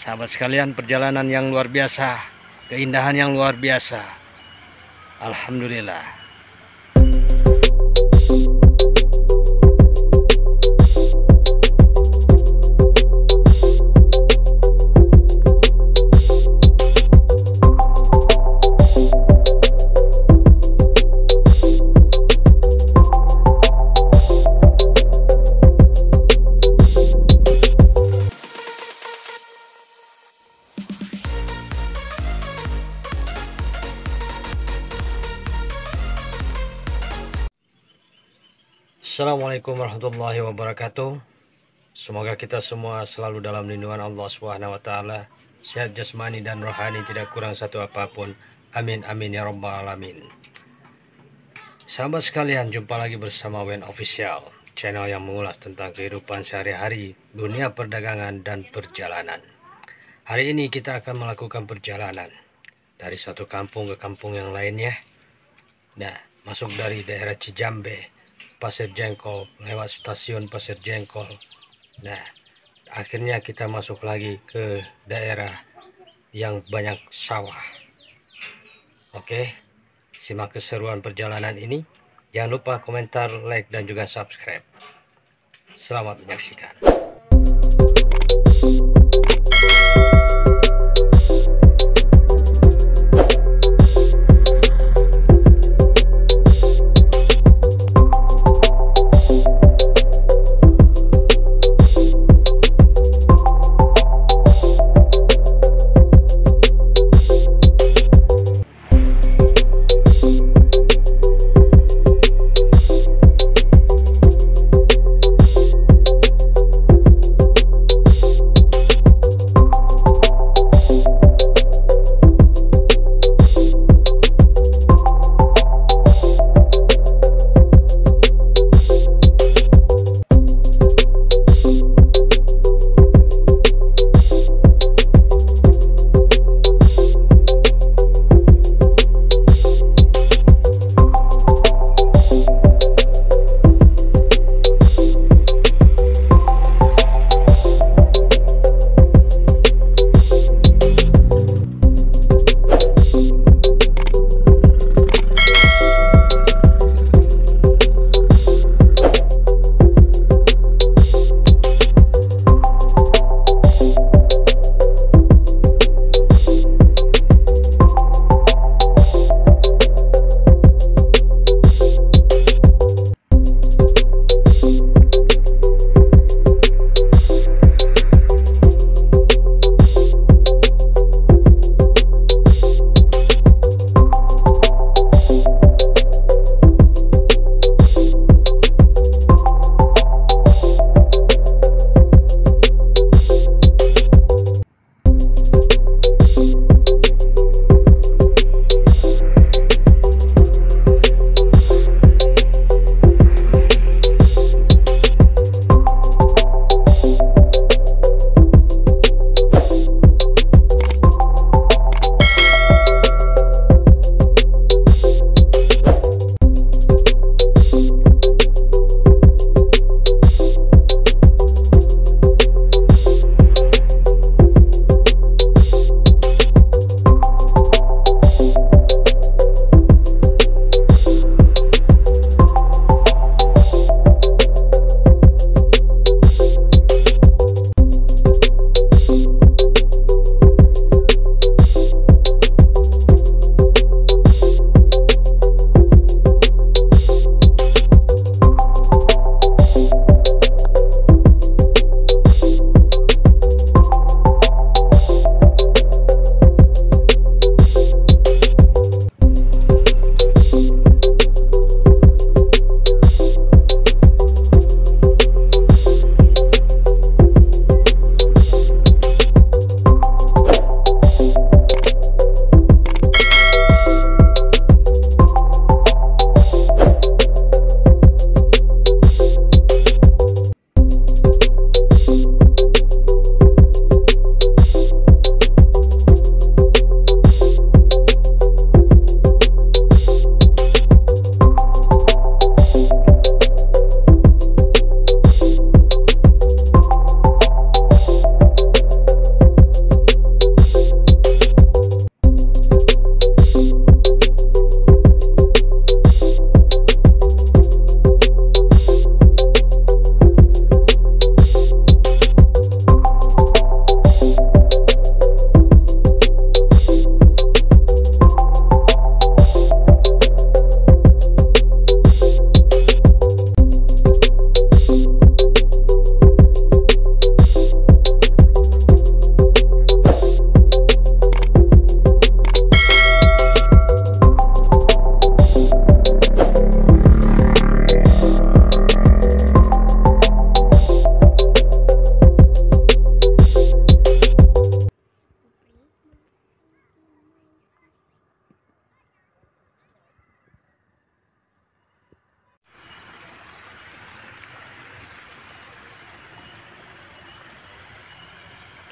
Sahabat sekalian, perjalanan yang luar biasa, keindahan yang luar biasa. Alhamdulillah. Assalamualaikum warahmatullahi wabarakatuh. Semoga kita semua selalu dalam lindungan Allah Subhanahu wa taala, sehat jasmani dan rohani, tidak kurang satu apapun. Amin amin ya rabbal alamin. Sahabat sekalian, jumpa lagi bersama WEN Official, channel yang mengulas tentang kehidupan sehari-hari, dunia perdagangan dan perjalanan. Hari ini kita akan melakukan perjalanan dari satu kampung ke kampung yang lainnya. Nah, masuk dari daerah Cijambe, Pasir Jengkol, lewat stasiun Pasir Jengkol. Nah, akhirnya kita masuk lagi ke daerah yang banyak sawah. Oke, simak keseruan perjalanan ini. Jangan lupa komentar, like, dan juga subscribe. Selamat menyaksikan.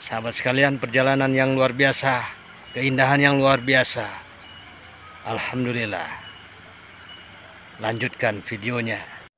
Sahabat sekalian, perjalanan yang luar biasa, keindahan yang luar biasa. Alhamdulillah. Lanjutkan videonya.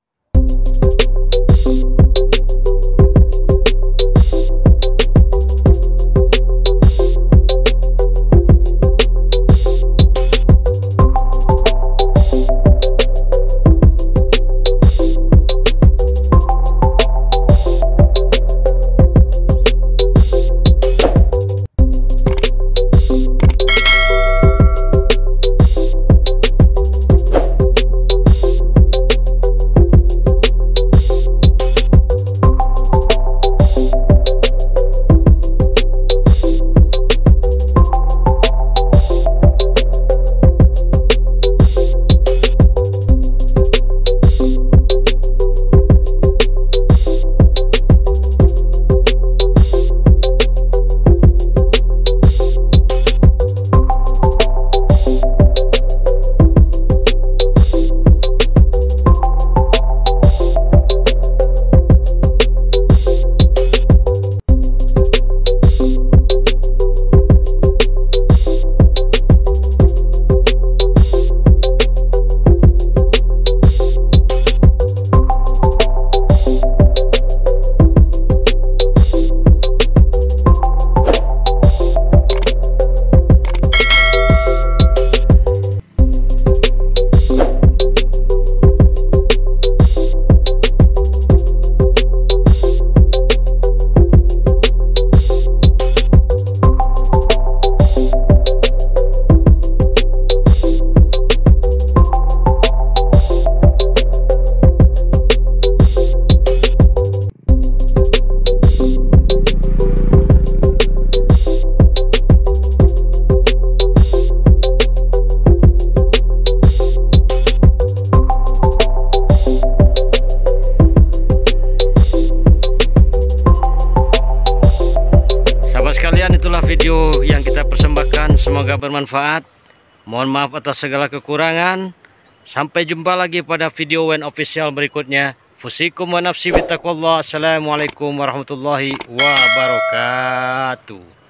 Itulah video yang kita persembahkan, semoga bermanfaat. Mohon maaf atas segala kekurangan. Sampai jumpa lagi pada video WEN Official berikutnya. Fusikum wa nafsi bittaqwallah. Assalamualaikum warahmatullahi wabarakatuh.